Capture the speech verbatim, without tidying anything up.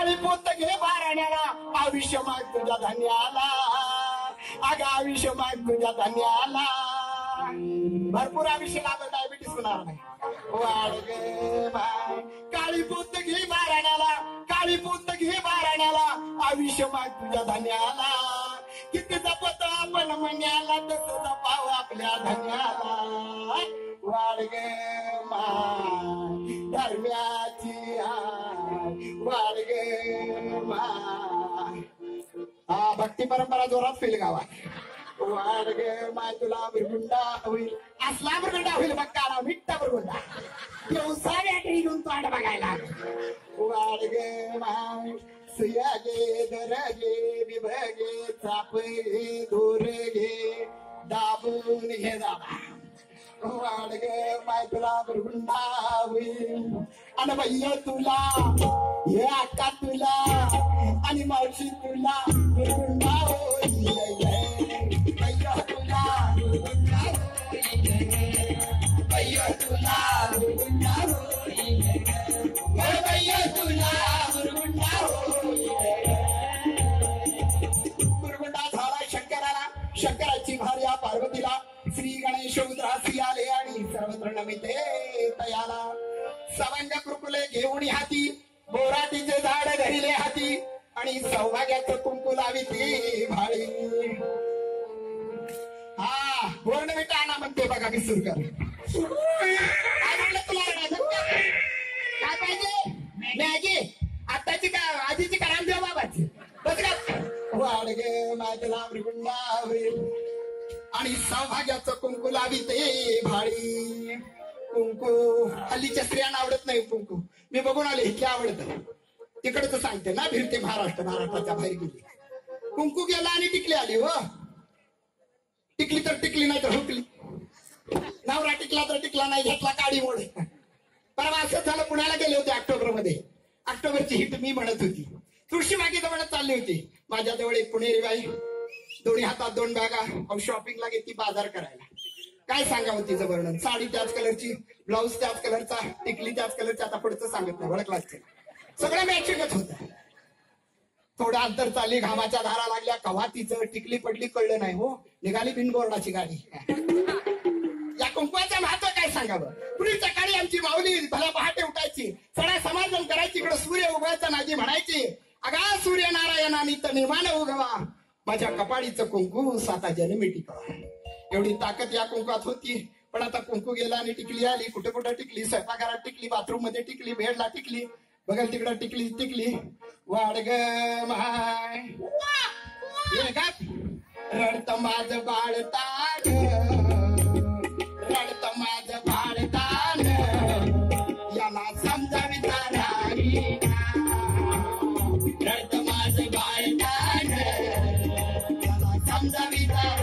काळी पोत घे बाराण्याला आयुष्य माग तुझ्या धान्याला अगं आयुष्य माग तुझ्या धान्याला भरपूर आयुष्य लागलं डायबिटीस होणार नाही वाढ गे बाय काळी पोत घे बाराण्याला काळी पोत घे बाराण्याला आयुष्य माग तुझ्या धान्याला किती जपतो आपण मण्याला तसं जपाव आपल्या धन्याला वाढ गे माय धर्म्याची वाढ गे माय हा भक्ती परंपरा जोरात फील गावात वाढ गे माय तुला बिरगुंडा होईल असला बिरगुंडा होईल बघ काढा मिठ्ठा बिरगुंडा दिवसा बॅटरी घेऊन तोंड बघायला वाढ गे माय सुया गे दर गे विभगे चाप घे धोर घे दाबून घे दाबा वाढ गे माय तुला बिरगुंडा होईल आणि भैया तुला हे अक्का तुला आणि मावशी तुला बिरगुंडा होईल भैया तुला भैया तुला बिरगुंडा होईल भैया तुला बिरगुंडा होईल बिरगुंडा झाला शंकराला शंकराची भार्या पार्वतीला श्री गणेश उद्रासी आले आणि सर्वत्र नमिते तयाला सवंग कृकुले घेऊन हाती बोराटीचे झाड धरिले हाती आणि सौभाग्याचं कुंकू लावी ती भाळी हा बोर्ड मी टाणा म्हणते बघा मी सुरू कर काय म्हणलं तुला काय पाहिजे मॅगी आताची का आधीची का रामदेव बाबाची बस का वाढ गे माझ्या बिरगुंडा होईल आणि सौभाग्याचं कुंकू लावी ते भाळी कुंकू हल्लीच्या स्त्रियांना आवडत नाही कुंकू मी बघून आले इथे आवडत तिकडचं सांगते ना फिरते महाराष्ट्र महाराष्ट्राच्या बाहेर गेली कुंकू गेला आणि टिकली आली हो टिकली तर टिकली नाही तर हुकली नवरा टिकला तर टिकला नाही घेतला काडी मोड परवा असं झालं पुण्याला गेले होते ऑक्टोबर मध्ये ऑक्टोबरची हिट मी म्हणत होती तुळशी बागेत म्हणत चालली होती माझ्या जवळ एक पुणेरी बाई दोन्ही हातात दोन बॅगा शॉपिंगला गेली बाजार करायला काय सांगावं तिचं वर्णन साडी त्याच कलरची ब्लाऊज त्याच कलरचा टिकली त्याच कलरची आता पुढचं सांगत नाही ओळखलाच सगळं मॅचिंगच होत थोडं अंतर चालली घामाच्या धारा लागल्या कव्हा तिचं टिकली पडली कळलं नाही हो निघाली बिनबोर्डाची गाडी या कुंकवाचं महत्व काय सांगावं पूर्वी सकाळी आमची माऊली भला पहाटे उठायची सडा समाजन करायची इकडे सूर्य उगवायचा नाजी म्हणायची अगा सूर्य नारायणानी तर निर्माण उगवा माझ्या कपाळीचं कुंकू साता जन्मी टिकवा एवढी ताकद या कुंकवात होती पण आता कुंकू गेला आणि टिकली आली कुठे कुठे टिकली स्वयंपाकघरात टिकली बाथरूम मध्ये टिकली बेडला टिकली बघल तिकडं टिकली टिकली वाढ ग माय रडत माझ बाळतान रडत माझ बाळतान याला समजाविता नाही रडत माझ बाळतान याला समजाविता